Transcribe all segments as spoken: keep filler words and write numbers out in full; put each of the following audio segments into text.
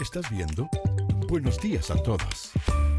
estás viendo? Buenos días a todos.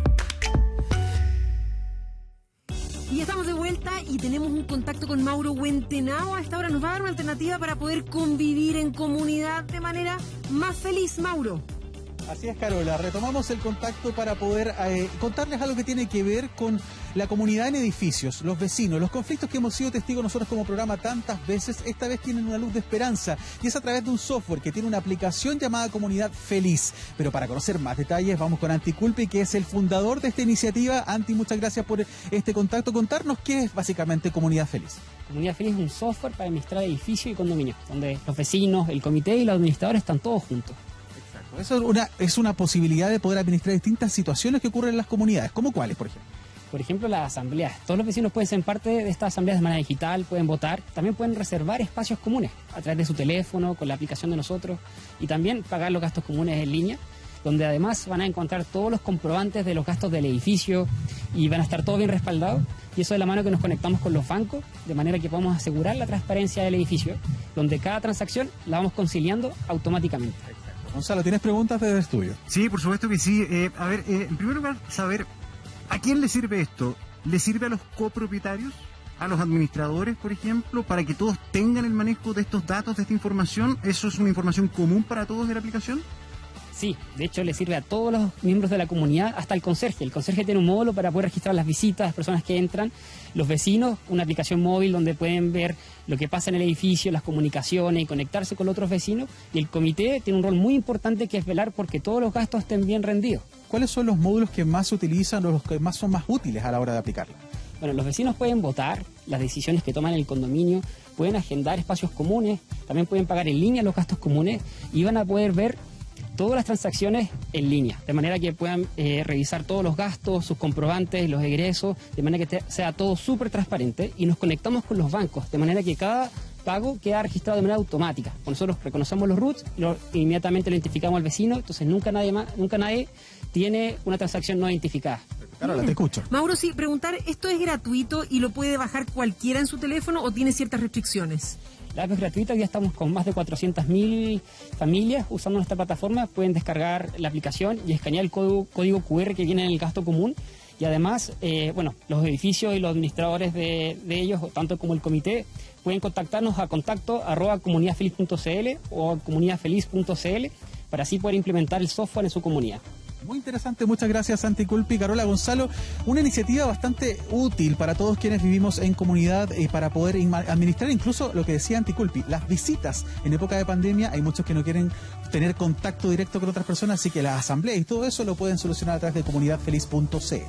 Y estamos de vuelta y tenemos un contacto con Mauro Huentenao. A esta hora nos va a dar una alternativa para poder convivir en comunidad de manera más feliz, Mauro. Así es, Carola. Retomamos el contacto para poder eh, contarles algo que tiene que ver con la comunidad en edificios, los vecinos, los conflictos que hemos sido testigos nosotros como programa tantas veces. Esta vez tienen una luz de esperanza y es a través de un software que tiene una aplicación llamada Comunidad Feliz. Pero para conocer más detalles vamos con Anti Culpi, que es el fundador de esta iniciativa. Anti, muchas gracias por este contacto. Contarnos qué es básicamente Comunidad Feliz. Comunidad Feliz es un software para administrar edificios y condominios, donde los vecinos, el comité y los administradores están todos juntos. Eso es una, es una posibilidad de poder administrar distintas situaciones que ocurren en las comunidades. ¿Cómo cuáles, por ejemplo? Por ejemplo, las asambleas. Todos los vecinos pueden ser parte de estas asambleas de manera digital, pueden votar. También pueden reservar espacios comunes a través de su teléfono, con la aplicación de nosotros. Y también pagar los gastos comunes en línea, donde además van a encontrar todos los comprobantes de los gastos del edificio y van a estar todos bien respaldados. Y eso de la mano que nos conectamos con los bancos, de manera que podamos asegurar la transparencia del edificio, donde cada transacción la vamos conciliando automáticamente. Gonzalo, ¿tienes preguntas desde el estudio? Sí, por supuesto que sí. Eh, a ver, eh, en primer lugar, saber, ¿a quién le sirve esto? ¿Le sirve a los copropietarios? ¿A los administradores, por ejemplo? ¿Para que todos tengan el manejo de estos datos, de esta información? ¿Eso es una información común para todos de la aplicación? Sí, de hecho le sirve a todos los miembros de la comunidad, hasta el conserje. El conserje tiene un módulo para poder registrar las visitas, las personas que entran, los vecinos, una aplicación móvil donde pueden ver lo que pasa en el edificio, las comunicaciones y conectarse con otros vecinos. Y el comité tiene un rol muy importante que es velar porque todos los gastos estén bien rendidos. ¿Cuáles son los módulos que más se utilizan o los que más son más útiles a la hora de aplicarla? Bueno, los vecinos pueden votar las decisiones que toman en el condominio, pueden agendar espacios comunes, también pueden pagar en línea los gastos comunes y van a poder ver todas las transacciones en línea, de manera que puedan eh, revisar todos los gastos, sus comprobantes, los egresos, de manera que te, sea todo súper transparente, y nos conectamos con los bancos, de manera que cada pago queda registrado de manera automática. Nosotros reconocemos los roots, lo, inmediatamente lo identificamos al vecino, entonces nunca nadie, más, nunca nadie tiene una transacción no identificada. Carola, te escucho. Mauro, sí, preguntar, ¿esto es gratuito y lo puede bajar cualquiera en su teléfono o tiene ciertas restricciones? La app es gratuita, ya estamos con más de cuatrocientas mil familias usando nuestra plataforma. Pueden descargar la aplicación y escanear el código, código cu erre que viene en el gasto común. Y además, eh, bueno, los edificios y los administradores de, de ellos, tanto como el comité, pueden contactarnos a contacto arroba comunidad feliz punto cl o comunidad feliz punto cl para así poder implementar el software en su comunidad. Muy interesante, muchas gracias Anti Culpi. Carola, Gonzalo, una iniciativa bastante útil para todos quienes vivimos en comunidad y eh, para poder administrar incluso lo que decía Anti Culpi, las visitas. En época de pandemia hay muchos que no quieren tener contacto directo con otras personas, así que las asambleas y todo eso lo pueden solucionar a través de comunidad feliz punto cl.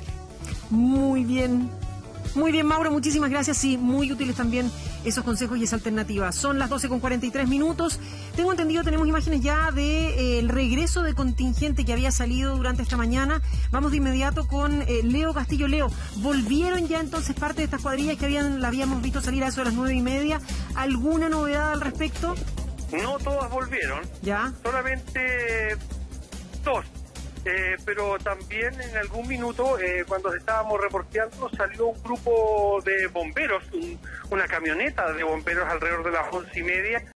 Muy bien. Muy bien, Mauro, muchísimas gracias. Sí, muy útiles también esos consejos y esa alternativa. Son las doce con cuarenta y tres minutos. Tengo entendido, tenemos imágenes ya del de, eh, regreso de contingente que había salido durante esta mañana. Vamos de inmediato con eh, Leo Castillo. Leo, ¿volvieron ya entonces parte de estas cuadrillas que habían, la habíamos visto salir a eso de las nueve y media? ¿Alguna novedad al respecto? No todas volvieron. ¿Ya? Solamente dos. Eh, pero también en algún minuto, eh, cuando estábamos reporteando, salió un grupo de bomberos, un, una camioneta de bomberos alrededor de las once y media,